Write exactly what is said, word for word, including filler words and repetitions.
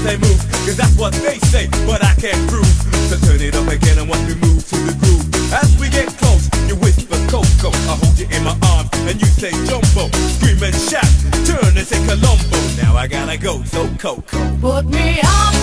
same move, cause that's what they say, but I can't prove. So turn it up again and watch me move to the groove. As we get close, you whisper Coco, I hold you in my arms and you say Jumbo. Scream and shout, turn and say Colombo. Now I gotta go, so Coco, put me on